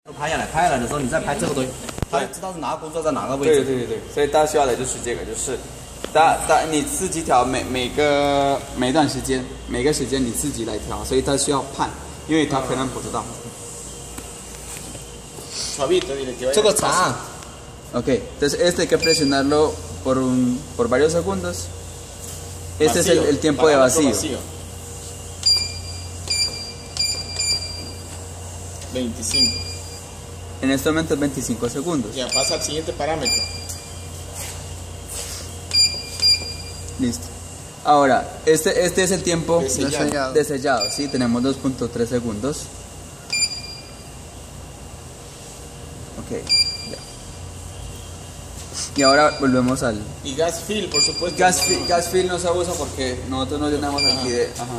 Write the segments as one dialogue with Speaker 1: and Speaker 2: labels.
Speaker 1: 拍下来，拍下来的时候你再拍这个东西，他知道是哪个工作在哪个位置。
Speaker 2: 对，所以大家需要的就是这个，就是你自己调每段时间每个时间你自己来调，所以他需要判，因为他可能不知道。
Speaker 1: 这个长。
Speaker 2: Ok, entonces este hay que presionarlo por varios segundos. Este es el tiempo de vacío.
Speaker 3: 25.
Speaker 2: En este momento es 25 segundos.
Speaker 3: Ya pasa al siguiente parámetro.
Speaker 2: Listo. Ahora, este es el tiempo
Speaker 3: de
Speaker 2: sellado. Sí, tenemos 2.3 segundos. Ok, ya. Y ahora volvemos al...
Speaker 3: Y gas fill, por supuesto.
Speaker 2: Gas fill no se usa porque nosotros no llenamos aquí de... Ajá.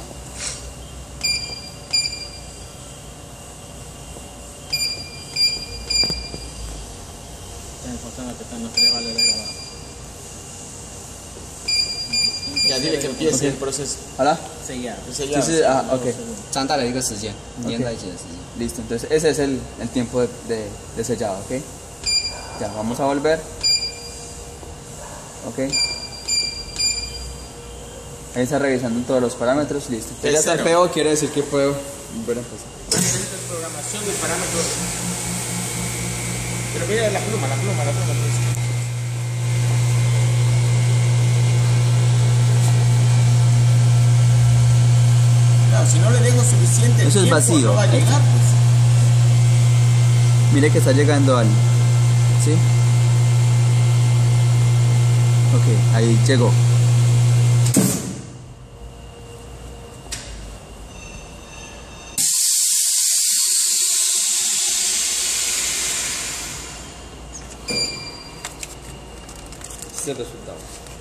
Speaker 3: Ya dile que empiece el proceso.
Speaker 2: 好了，
Speaker 1: sellado.
Speaker 2: 就是OK，
Speaker 1: 这样带来一个时间，粘在一起的时间。
Speaker 2: listo. Entonces ese es el tiempo de sellado, ¿ok? Ya, vamos a volver. Ok. Ahí está revisando todos los parámetros, listo. Ya está el PO, quiere decir que puedo volver a empezar.
Speaker 3: Programación del parámetro. Pero mira la pluma. Claro, si no le dejo suficiente
Speaker 2: Eso es vacío.
Speaker 3: no va a llegar, pues.
Speaker 2: Mire que está llegando al... ¿Sí? Ok, ahí llegó. Este es el resultado.